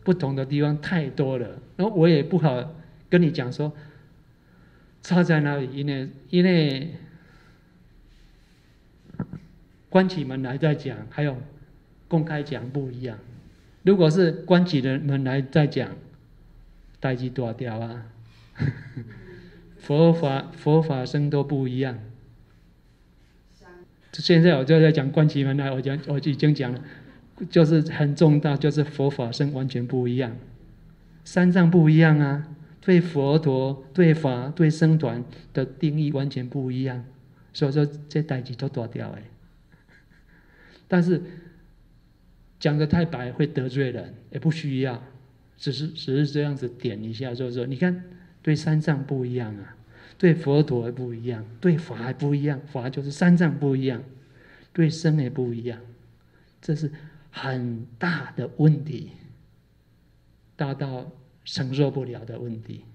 不同的地方太多了，然后我也不好跟你讲说差在哪里，因为关起门来再讲，还有公开讲不一样。如果是关起的门来再讲，代志大条啊，佛法僧都不一样。现在我就在讲关起门来，我已经讲了，就是很重大，就是佛法僧完全不一样，三藏不一样啊，对佛陀、对法、对僧团的定义完全不一样，所以说这代志都大条哎。但是讲得太白会得罪人，也不需要，只是这样子点一下，就是说，你看对三藏不一样啊，对佛陀也不一样，对法也不一样，法就是三藏不一样，对僧也不一样，这是很大的问题，大到承受不了的问题。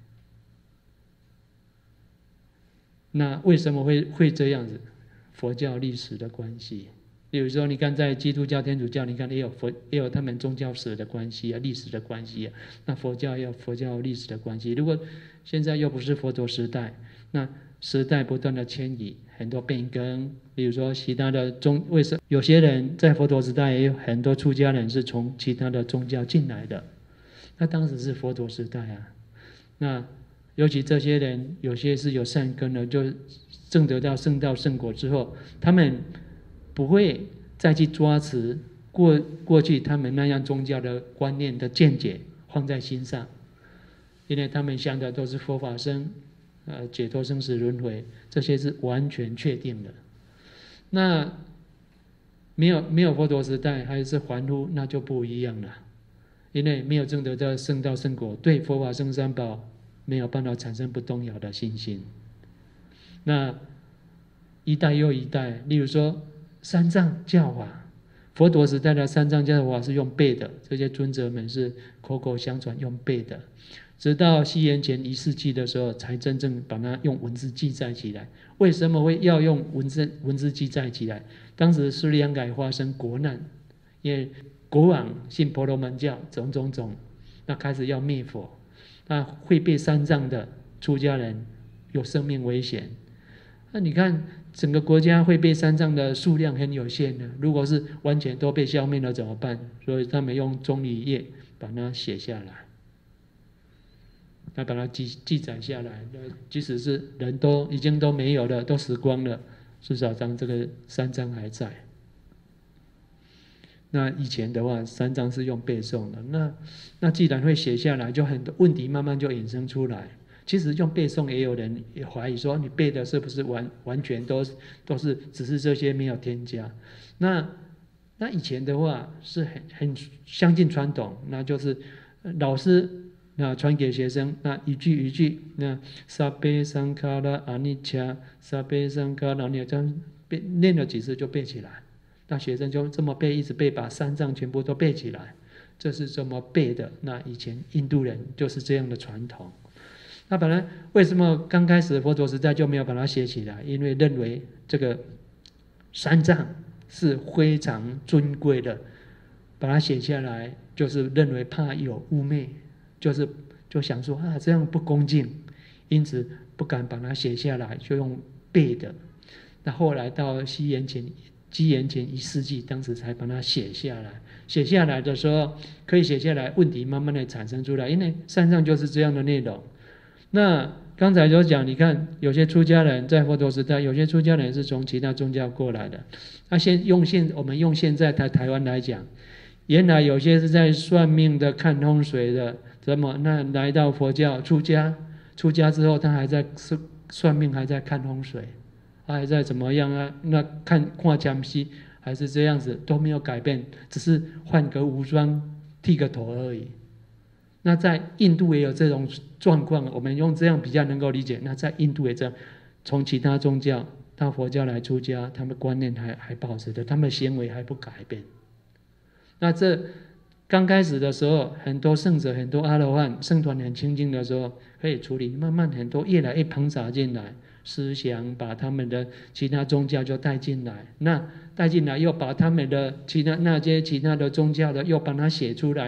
那为什么会这样子？佛教历史的关系。比如说，你看在基督教、天主教，你看也有他们宗教史的关系啊，历史的关系啊。那佛教也有佛教历史的关系。如果现在又不是佛陀时代，那时代不断的迁移，很多变更。比如说其他的为什么有些人在佛陀时代也有很多出家人是从其他的宗教进来的？那当时是佛陀时代啊。那尤其这些人有些是有善根的，就证得到圣道圣果之后，他们不会再去抓持过去他们那样宗教的观念的见解放在心上，因为他们想的都是佛法僧，解脱生死轮回，这些是完全确定的。那没有佛陀时代还是凡夫，那就不一样了，因为没有证得到圣道圣果，对佛法僧三宝没有办法产生不动摇的信心。那一代又一代，例如说三藏教法，佛陀时代的三藏教法是用背的，这些尊者们是口口相传用背的，直到西元前1世纪的时候，才真正把它用文字记载起来。为什么会要用文字记载起来？当时斯里兰卡发生国难，因为国王信婆罗门教，种，那开始要灭佛，那会被三藏的出家人有生命危险。那你看整个国家会被三藏的数量很有限的，如果是完全都被消灭了怎么办？所以他们用钟离页把它写下来，他把它记载下来，即使是人已经都没有了，都死光了，至少让这个三藏还在。那以前的话，三藏是用背诵的，那既然会写下来，就很多问题慢慢就衍生出来。其实用背诵也有人也怀疑说，你背的是不是完全都是只是这些没有添加？那以前的话是很相信传统，那就是老师那传给学生，那一句一句，那萨贝桑卡拉阿尼恰，萨贝桑卡拉尼，这样念了几次就背起来。那学生就这么背，一直背，把三藏全部都背起来，这是这么背的。那以前印度人就是这样的传统。那本来为什么刚开始佛陀时代就没有把它写起来？因为认为这个三藏是非常尊贵的，把它写下来就是认为怕有污蔑，就想说这样不恭敬，因此不敢把它写下来，就用背的。那后来到西元前1世纪，当时才把它写下来。写下来的时候可以写下来，问题慢慢的产生出来，因为三藏就是这样的内容。那刚才就讲，你看有些出家人在佛陀时代，有些出家人是从其他宗教过来的。那我们用现在台湾来讲，原来有些是在算命的、看风水的，那来到佛教出家之后，他还在算命，还在看风水，还在怎么样啊？那看江西还是这样子，都没有改变，只是换个服装、剃个头而已。那在印度也有这种状况，我们用这样比较能够理解。那在印度也这样，从其他宗教到佛教来出家，他们观念还保持着，他们行为还不改变。那这刚开始的时候，很多圣者、很多阿罗汉、圣团很清净的时候，可以处理。慢慢很多越来越庞杂进来，思想把他们的其他宗教就带进来。那带进来又把他们的其他的宗教的又把它写出来。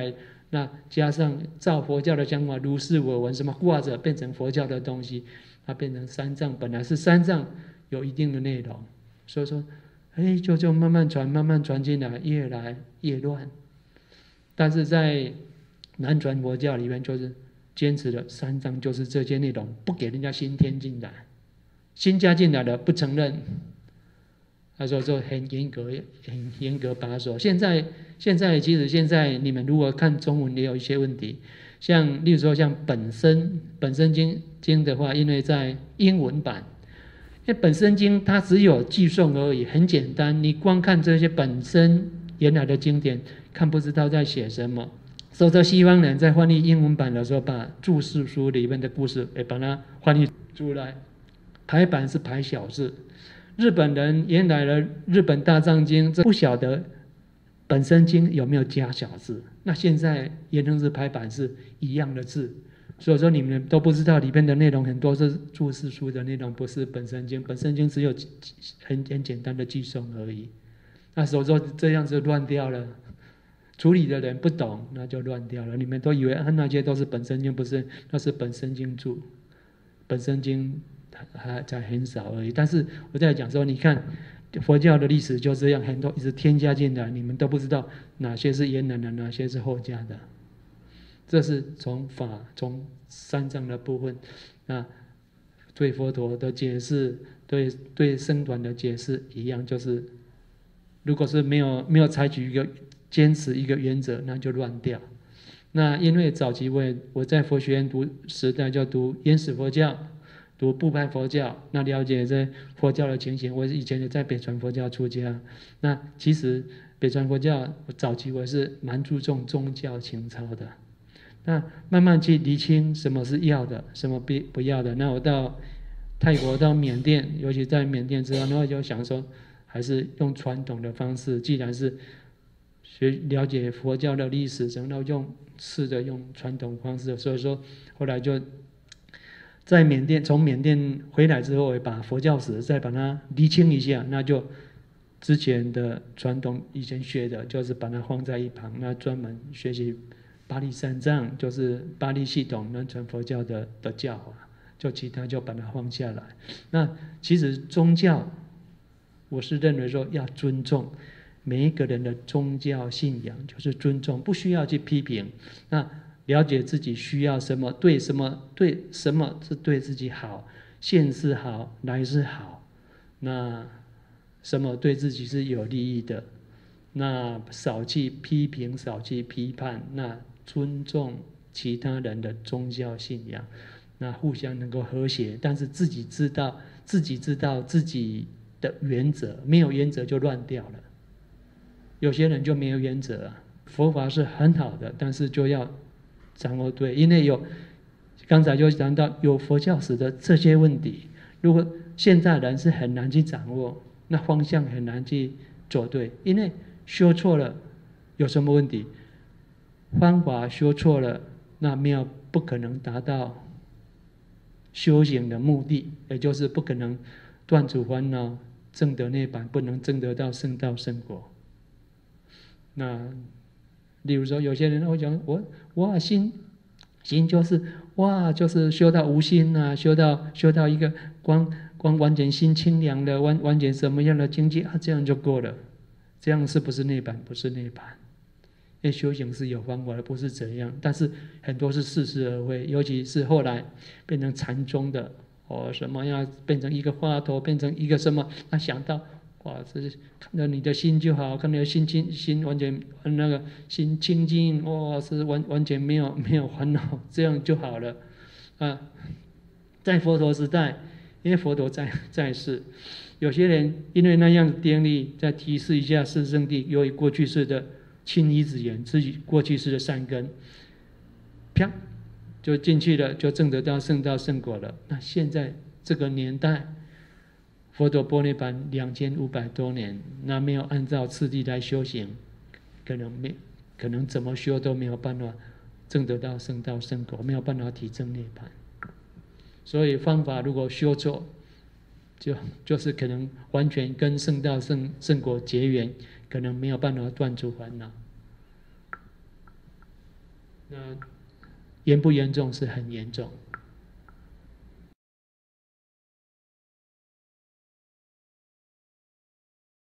那加上照佛教的讲法，如是我闻，什么挂着变成佛教的东西，它变成三藏，本来是三藏有一定的内容，所以说，就慢慢传进来，越来越乱。但是在南传佛教里面，就是坚持的三藏就是这些内容，不给人家新添进来，新加进来的不承认。他说就很严格把守。现在其实现在你们如果看中文也有一些问题，像例如说像本身经的话，因为在英文版，因为本身经它只有寄送而已，很简单，你光看这些本身原来的经典，看不知道在写什么。所以说西方人在翻译英文版的时候，把注释书里面的故事也把它翻译出来，排版是排小字。日本人原来的日本大藏经，不晓得本身经有没有加小字，那现在延成是排版是一样的字，所以说你们都不知道里面的内容很多是注释书的内容，不是本身经，本身经只有很简单的寄送而已。那所以说这样子乱掉了，处理的人不懂，那就乱掉了。你们都以为那些都是本身经，不是，那是本身经注，本身经还才很少而已。但是我在讲说，你看佛教的历史就这样，很多一直添加进来，你们都不知道哪些是原来的，哪些是后加的。这是从三藏的部分，那对佛陀的解释，对僧团的解释一样，就是如果是没有采取一个坚持一个原则，那就乱掉。那因为早期我在佛学院读时代就读原始佛教。读部派佛教，那了解这佛教的情形。我以前也在北传佛教出家，那其实北传佛教早期我是蛮注重宗教情操的。那慢慢去厘清什么是要的，什么不要的。那我到泰国、到缅甸，尤其在缅甸之后，然后就想说，还是用传统的方式。既然是了解佛教的历史，然后试着用传统方式。所以说后来就。在从缅甸回来之后，也把佛教史再把它厘清一下，那就之前的传统以前学的，就是把它放在一旁，那专门学习巴利三藏，就是巴利系统南传佛教的教法，就其他就把它放下来。那其实宗教，我是认为说要尊重每一个人的宗教信仰，就是尊重，不需要去批评。那了解自己需要什么，对什么是对自己好，现世好，来世好，那什么对自己是有利益的，那少去批评，少去批判，那尊重其他人的宗教信仰，那互相能够和谐，但是自己知道自己的原则，没有原则就乱掉了。有些人就没有原则啊，佛法是很好的，但是就要掌握对，因为刚才就讲到有佛教史的这些问题，如果现在人是很难去掌握，那方向很难去走对，因为修错了有什么问题？方法修错了，那不可能达到修行的目的，也就是不可能断除烦恼、证得涅槃，不能证得到圣道圣果。那例如说，有些人会讲我心就是修到无心啊，修到一个光完全心清凉的完全什么样的境界啊，这样就够了。这样是不是涅槃？不是涅槃。因为修行是有方法的，不是怎样。但是很多是似是而非，尤其是后来变成禅宗的，什么要变成一个话头，变成一个什么，他想到。哇，这是看到你的心就好，看到心完全那个心清净，哇，是完全没有烦恼，这样就好了啊。在佛陀时代，因为佛陀在世，有些人因为那样的定力，再提示一下四圣谛，由于过去世的亲依止言，自己过去世的善根，啪就进去了，就证得到圣道圣果了。那现在这个年代。佛陀般涅槃2500多年，那没有按照次第来修行，可能怎么修都没有办法证得到圣道圣果，没有办法体证涅槃。所以方法如果修错，就是可能完全跟圣道圣果结缘，可能没有办法断除烦恼。 那严不严重是很严重。